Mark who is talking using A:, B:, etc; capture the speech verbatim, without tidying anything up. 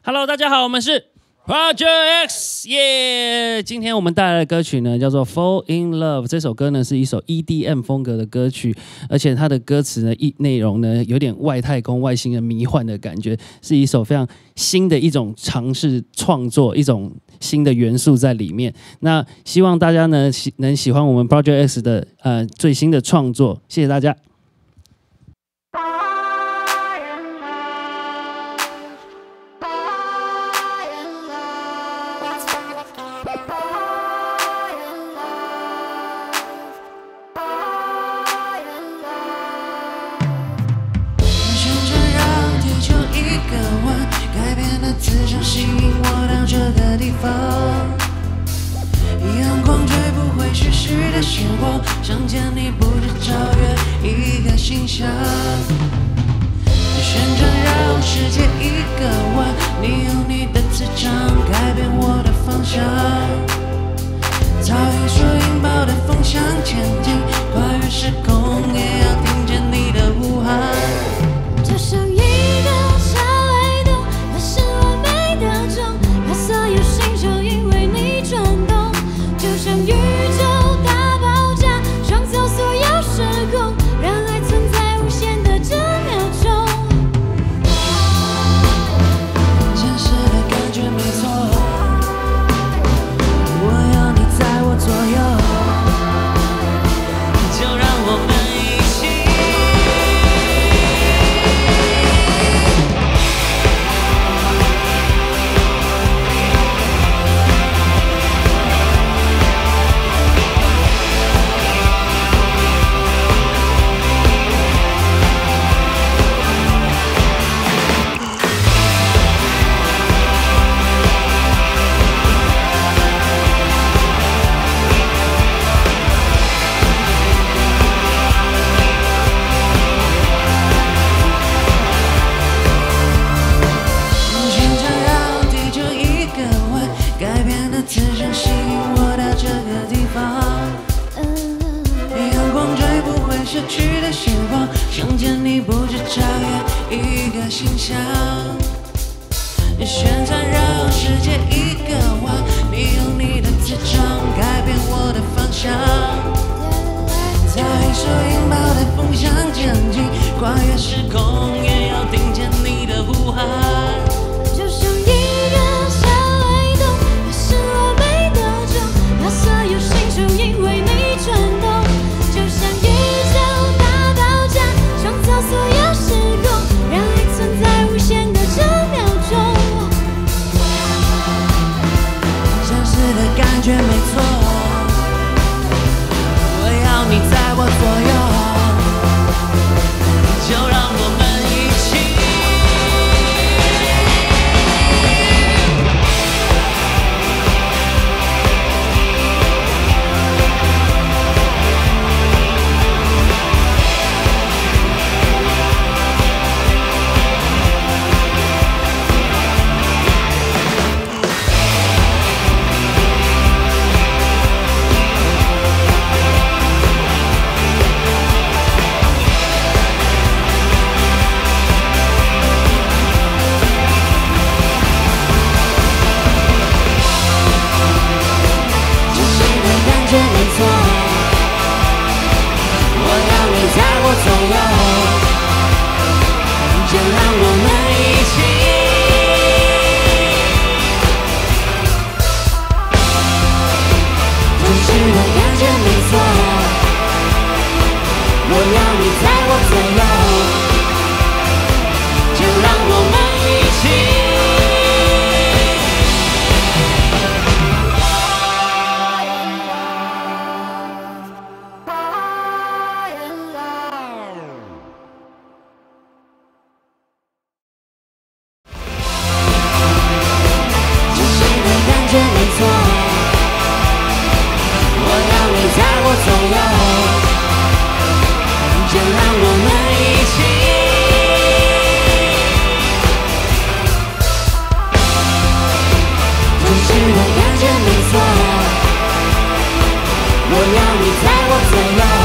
A: Hello， 大家好，我们是 Project X， 耶、yeah! 今天我们带来的歌曲呢，叫做《Fall in Love》。这首歌呢是一首 E D M 风格的歌曲，而且它的歌词呢、内容呢，有点外太空、外星人迷幻的感觉，是一首非常新的一种尝试创作，一种新的元素在里面。那希望大家呢能喜欢我们 Project X 的呃最新的创作，谢谢大家。
B: 磁场吸引我到这个地方，阳光追不回逝去的时光，想见你不止超越一个星象，旋转绕世界一个弯，你用你的磁场改变我的方向，早已所引爆的风向前进，跨越时空也要听见你的呼喊，就像一个小雷动，它是完美的钟，把所有星球因为你转动，就像宇宙大爆炸，创造所有时空，让爱存在无限的这秒钟。真实的感觉没错，我要你在我左右，就让我们一起。改变的磁场吸引我到这个地方，阳光追不回逝去的时光，想见你不止超越一个星象，旋转绕世界一个弯，你用你的磁场改变我的方向，在一手引爆的风向前进，跨越时空也要听见你的呼喊，就像一个小雷动，它是完美的钟，把所有星球因为你转动，就像宇宙大爆炸，创造所有时空，让爱存在无限的这秒钟。真实的感觉没错，我要你在我左右，就让我们一起。我要你在我左右。